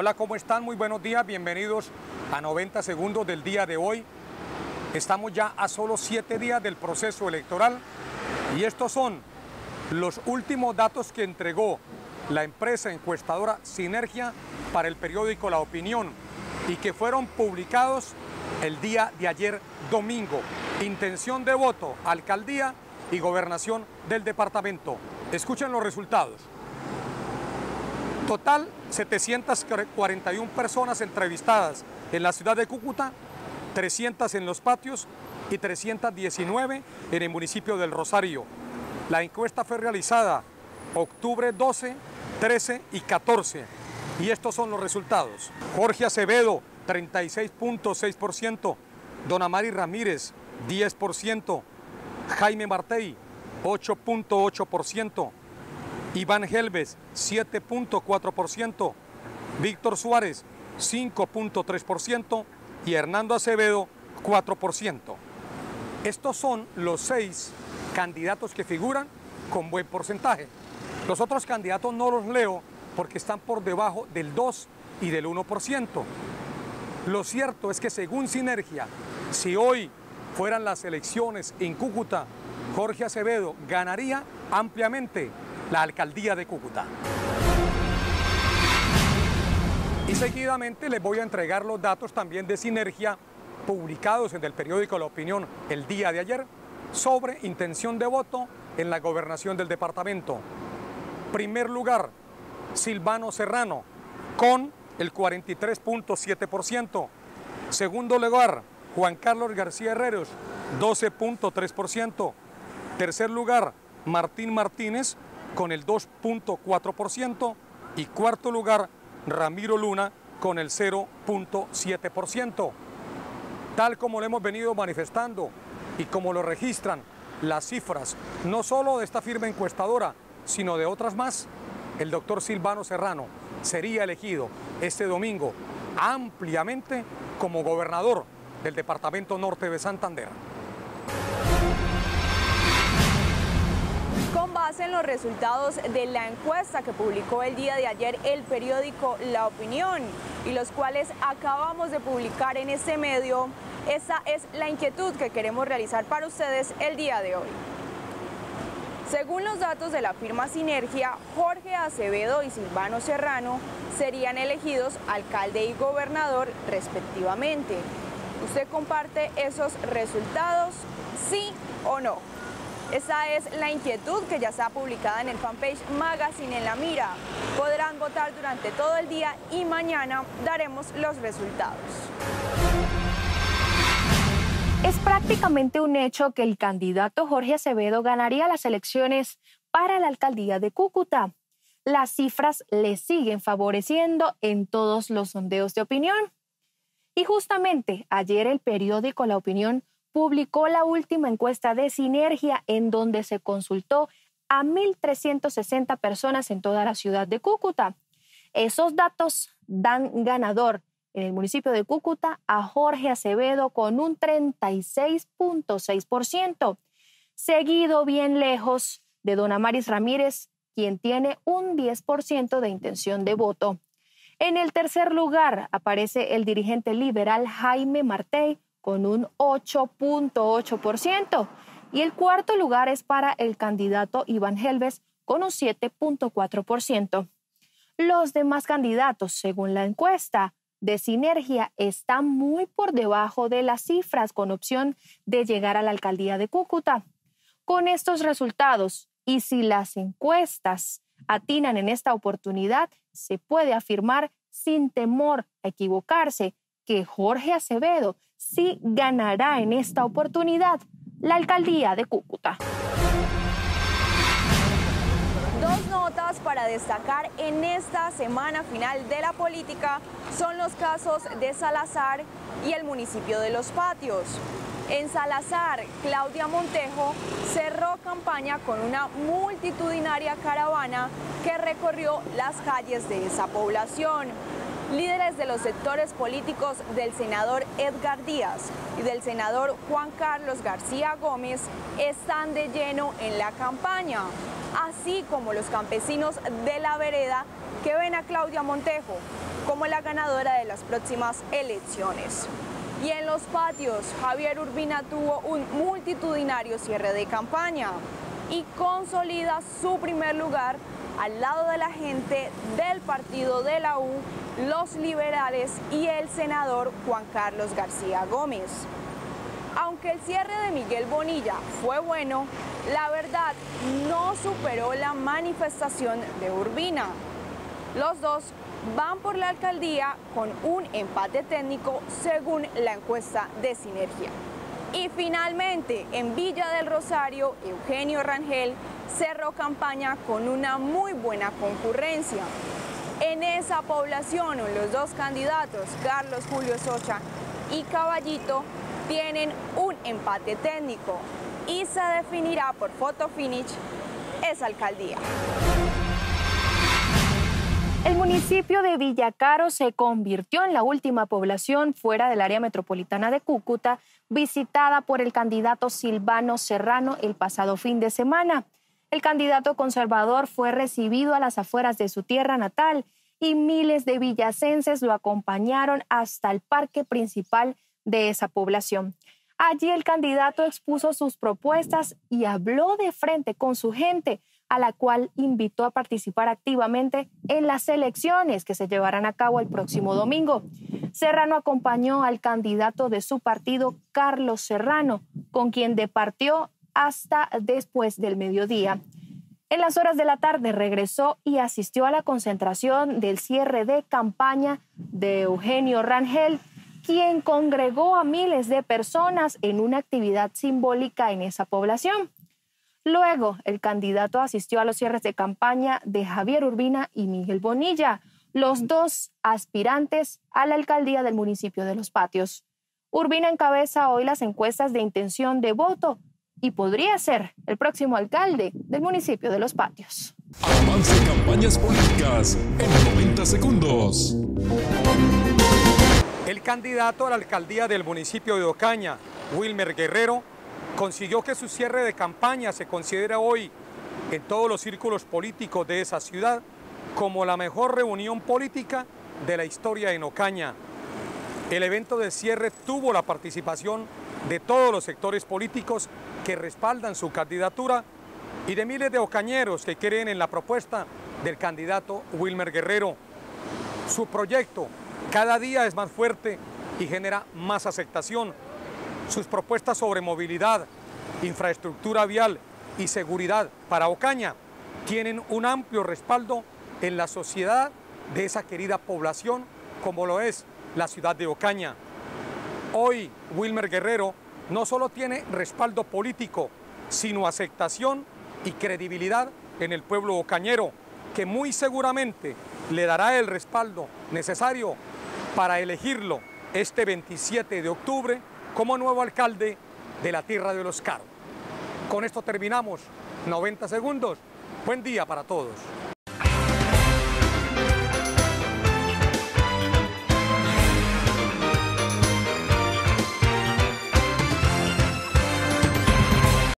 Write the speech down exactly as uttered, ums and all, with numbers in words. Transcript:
Hola, ¿cómo están? Muy buenos días, bienvenidos a noventa segundos del día de hoy. Estamos ya a solo siete días del proceso electoral y estos son los últimos datos que entregó la empresa encuestadora Sinergia para el periódico La Opinión y que fueron publicados el día de ayer domingo. Intención de voto, alcaldía y gobernación del departamento. Escuchen los resultados. Total, setecientas cuarenta y una personas entrevistadas en la ciudad de Cúcuta, trescientas en Los Patios y trescientas diecinueve en el municipio del Rosario. La encuesta fue realizada octubre doce, trece y catorce. Y estos son los resultados. Jorge Acevedo, treinta y seis punto seis por ciento. Don Amari Ramírez, diez por ciento. Jaime Martey, ocho punto ocho por ciento. Iván Helves, siete punto cuatro por ciento. Víctor Suárez, cinco punto tres por ciento. Y Hernando Acevedo, cuatro por ciento. Estos son los seis candidatos que figuran con buen porcentaje. Los otros candidatos no los leo porque están por debajo del dos y del uno por ciento. Lo cierto es que según Sinergia, si hoy fueran las elecciones en Cúcuta, Jorge Acevedo ganaría ampliamente la alcaldía de Cúcuta. Y seguidamente les voy a entregar los datos también de Sinergia publicados en el periódico La Opinión el día de ayer sobre intención de voto en la gobernación del departamento. Primer lugar, Silvano Serrano, con el cuarenta y tres punto siete por ciento. Segundo lugar, Juan Carlos García Herreros, doce punto tres por ciento. Tercer lugar, Martín Martínez, con el dos punto cuatro por ciento. Y cuarto lugar, Ramiro Luna, con el cero punto siete por ciento. Tal como lo hemos venido manifestando y como lo registran las cifras, no solo de esta firma encuestadora, sino de otras más, el doctor Silvano Serrano sería elegido este domingo ampliamente como gobernador del departamento norte de Santander. Con base en los resultados de la encuesta que publicó el día de ayer el periódico La Opinión y los cuales acabamos de publicar en este medio, esa es la inquietud que queremos realizar para ustedes el día de hoy. Según los datos de la firma Sinergia, Jorge Acevedo y Silvano Serrano serían elegidos alcalde y gobernador respectivamente. ¿Usted comparte esos resultados? ¿Sí o no? Esa es la inquietud que ya está publicada en el fanpage Magazine en la Mira. Podrán votar durante todo el día y mañana daremos los resultados. Es prácticamente un hecho que el candidato Jorge Acevedo ganaría las elecciones para la alcaldía de Cúcuta. Las cifras le siguen favoreciendo en todos los sondeos de opinión. Y justamente ayer el periódico La Opinión publicó la última encuesta de Sinergia en donde se consultó a mil trescientas sesenta personas en toda la ciudad de Cúcuta. Esos datos dan ganador en el municipio de Cúcuta a Jorge Acevedo con un treinta y seis punto seis por ciento, seguido bien lejos de don Amaris Ramírez, quien tiene un diez por ciento de intención de voto. En el tercer lugar aparece el dirigente liberal Jaime Martey con un ocho punto ocho por ciento y el cuarto lugar es para el candidato Iván Helves con un siete punto cuatro por ciento. Los demás candidatos, según la encuesta de Sinergia, están muy por debajo de las cifras con opción de llegar a la alcaldía de Cúcuta. Con estos resultados, y si las encuestas atinan en esta oportunidad, se puede afirmar sin temor a equivocarse que Jorge Acevedo sí ganará en esta oportunidad la alcaldía de Cúcuta. Dos notas para destacar en esta semana final de la política son los casos de Salazar y el municipio de Los Patios. En Salazar, Claudia Montejo cerró campaña con una multitudinaria caravana que recorrió las calles de esa población. Líderes de los sectores políticos del senador Edgar Díaz y del senador Juan Carlos García Gómez están de lleno en la campaña, así como los campesinos de la vereda que ven a Claudia Montejo como la ganadora de las próximas elecciones. Y en los patios, Javier Urbina tuvo un multitudinario cierre de campaña y consolida su primer lugar al lado de la gente del partido de la U, los liberales y el senador Juan Carlos García Gómez. Aunque el cierre de Miguel Bonilla fue bueno, la verdad no superó la manifestación de Urbina. Los dos van por la alcaldía con un empate técnico según la encuesta de Sinergia. Y finalmente, en Villa del Rosario, Eugenio Rangel cerró campaña con una muy buena concurrencia. En esa población, los dos candidatos, Carlos Julio Socha y Caballito, tienen un empate técnico y se definirá por photo finish esa alcaldía. El municipio de Villa Caro se convirtió en la última población fuera del área metropolitana de Cúcuta visitada por el candidato Silvano Serrano el pasado fin de semana. El candidato conservador fue recibido a las afueras de su tierra natal y miles de villacenses lo acompañaron hasta el parque principal de esa población. Allí el candidato expuso sus propuestas y habló de frente con su gente, a la cual invitó a participar activamente en las elecciones que se llevarán a cabo el próximo domingo. Serrano acompañó al candidato de su partido, Carlos Serrano, con quien departió hasta después del mediodía. En las horas de la tarde regresó y asistió a la concentración del cierre de campaña de Eugenio Rangel, quien congregó a miles de personas en una actividad simbólica en esa población. Luego, el candidato asistió a los cierres de campaña de Javier Urbina y Miguel Bonilla, los dos aspirantes a la alcaldía del municipio de Los Patios. Urbina encabeza hoy las encuestas de intención de voto y podría ser el próximo alcalde del municipio de Los Patios. Avance campañas políticas en noventa segundos. El candidato a la alcaldía del municipio de Ocaña, Wilmer Guerrero, consiguió que su cierre de campaña se considere hoy en todos los círculos políticos de esa ciudad como la mejor reunión política de la historia en Ocaña. El evento de cierre tuvo la participación de todos los sectores políticos que respaldan su candidatura y de miles de ocañeros que creen en la propuesta del candidato Wilmer Guerrero. Su proyecto cada día es más fuerte y genera más aceptación. Sus propuestas sobre movilidad, infraestructura vial y seguridad para Ocaña tienen un amplio respaldo en la sociedad de esa querida población como lo es la ciudad de Ocaña. Hoy Wilmer Guerrero no solo tiene respaldo político, sino aceptación y credibilidad en el pueblo ocañero, que muy seguramente le dará el respaldo necesario para elegirlo este veintisiete de octubre como nuevo alcalde de la tierra de Los Caro. Con esto terminamos noventa segundos. Buen día para todos.